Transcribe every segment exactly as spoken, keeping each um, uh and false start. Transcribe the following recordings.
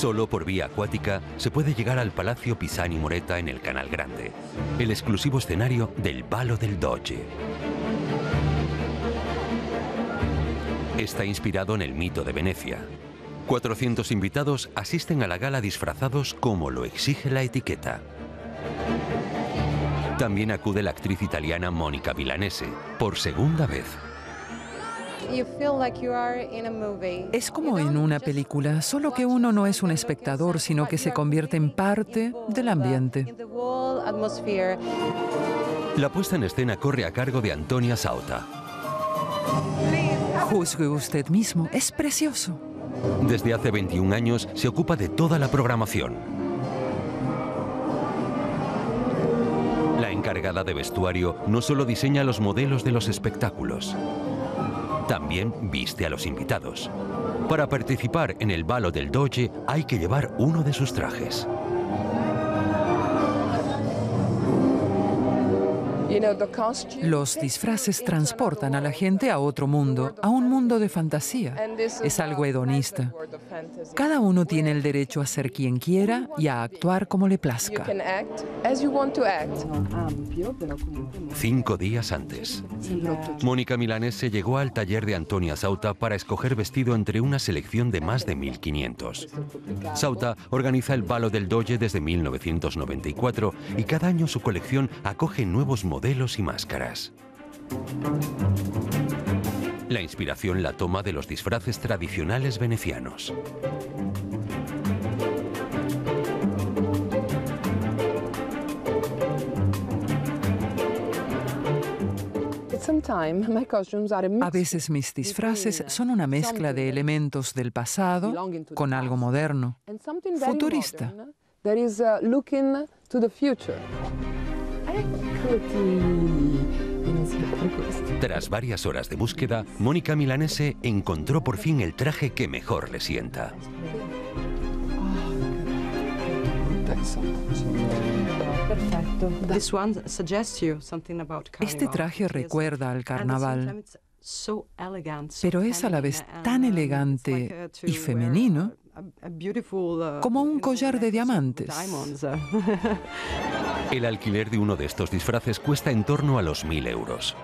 Solo por vía acuática se puede llegar al Palacio Pisani Moretta en el Canal Grande, el exclusivo escenario del Ballo del Doge. Está inspirado en el mito de Venecia. cuatrocientos invitados asisten a la gala disfrazados como lo exige la etiqueta. También acude la actriz italiana Monica Milanese, por segunda vez. Es como en una película, solo que uno no es un espectador, sino que se convierte en parte del ambiente. La puesta en escena corre a cargo de Antonia Sauta. Juzgue usted mismo, es precioso. Desde hace veintiún años se ocupa de toda la programación. La encargada de vestuario no solo diseña los modelos de los espectáculos, también viste a los invitados. Para participar en el Ballo del Doge hay que llevar uno de sus trajes. Los disfraces transportan a la gente a otro mundo, a un mundo de fantasía. Es algo hedonista. Cada uno tiene el derecho a ser quien quiera y a actuar como le plazca. Cinco días antes, Monica Milanese llegó al taller de Antonia Sauta para escoger vestido entre una selección de más de mil quinientos. Sauta organiza el Ballo del Doge desde mil novecientos noventa y cuatro y cada año su colección acoge nuevos modelos y máscaras. La inspiración la toma de los disfraces tradicionales venecianos. A veces mis disfraces son una mezcla de elementos del pasado con algo moderno, futurista. Tras varias horas de búsqueda, Monica Milanese encontró por fin el traje que mejor le sienta. Este traje recuerda al carnaval, pero es a la vez tan elegante y femenino como un collar de diamantes. El alquiler de uno de estos disfraces cuesta en torno a los mil euros.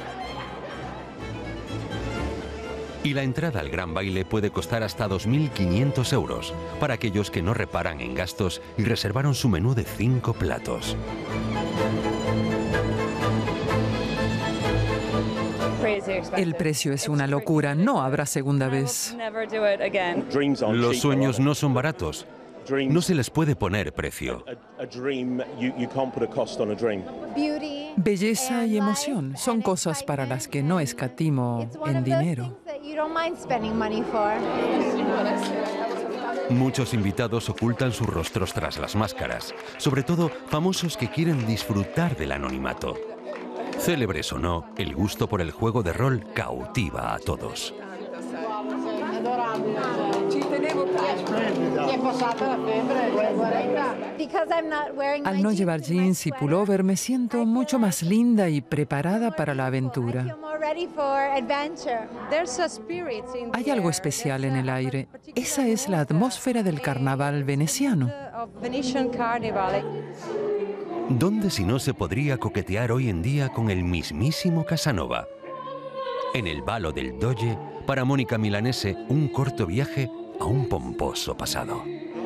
Y la entrada al gran baile puede costar hasta dos mil quinientos euros para aquellos que no reparan en gastos y reservaron su menú de cinco platos. El precio es una locura, no habrá segunda vez. Los sueños no son baratos. No se les puede poner precio. Belleza y emoción son cosas para las que no escatimo en dinero. Muchos invitados ocultan sus rostros tras las máscaras, sobre todo famosos que quieren disfrutar del anonimato. Célebres o no, el gusto por el juego de rol cautiva a todos. Al no llevar jeans y pullover me siento mucho más linda y preparada para la aventura. Hay algo especial en el aire. Esa es la atmósfera del carnaval veneciano. ¿Dónde si no se podría coquetear hoy en día con el mismísimo Casanova? En el Ballo del Doge, para Monica Milanese, un corto viaje a un pomposo pasado.